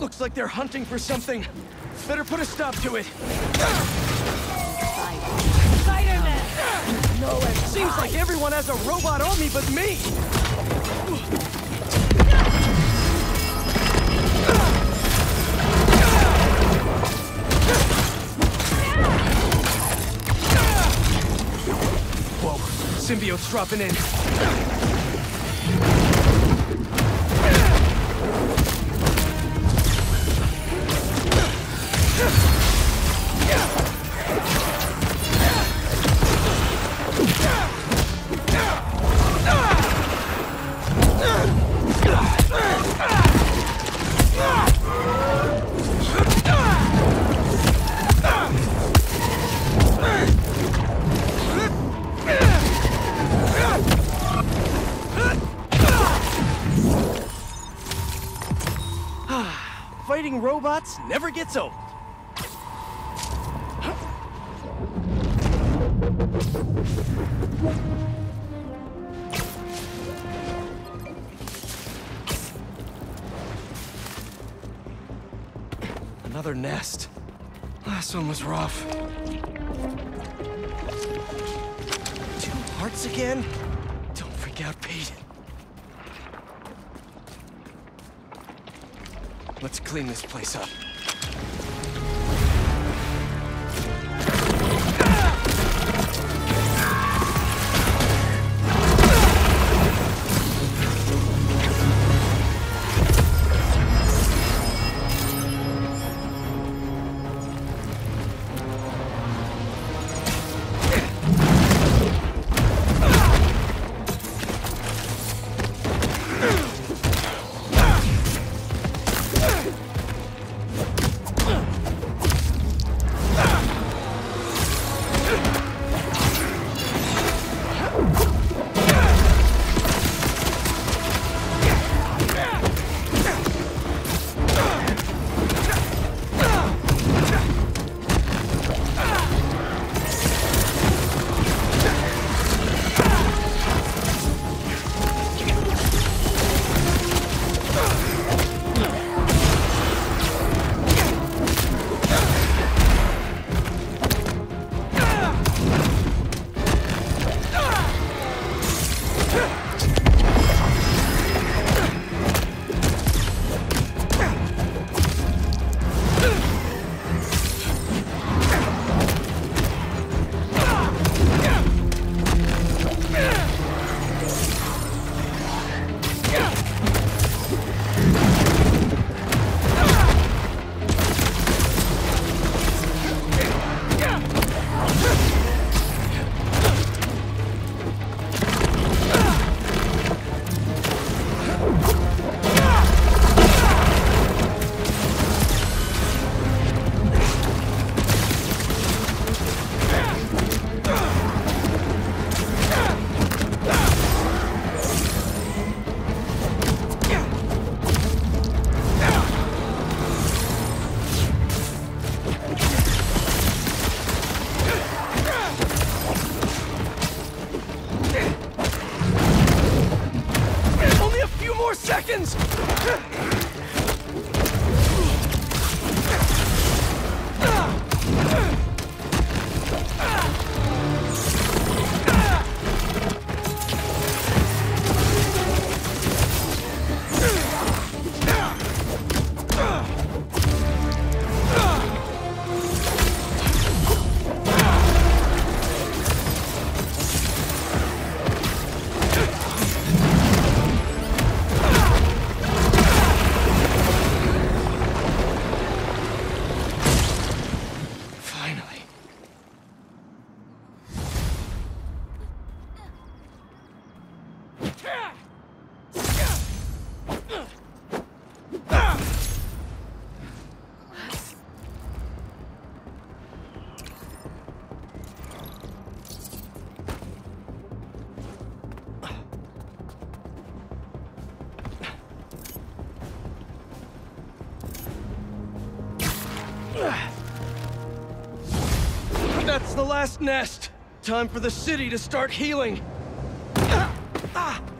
Looks like they're hunting for something. Better put a stop to it. Spider-Man! No, it Seems like everyone has a robot army but me! Whoa, symbiote's dropping in. Fighting robots never gets old. Another nest. Last one was rough. 2 hearts again? Don't freak out, Pete. Let's clean this place up. Seconds! That's the last nest. Time for the city to start healing. Ah!